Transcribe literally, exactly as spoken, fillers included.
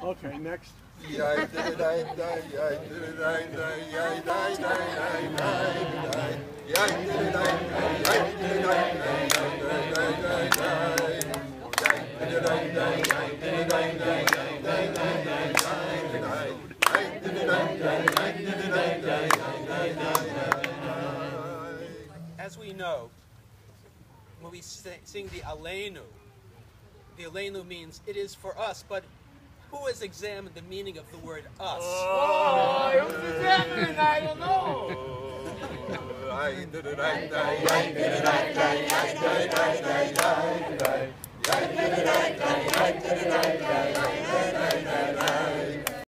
Okay, next. As we know, when we sing, sing the Aleinu, the Aleinu means it is for us, but who has examined the meaning of the word us? Oh, who's examining? I don't know.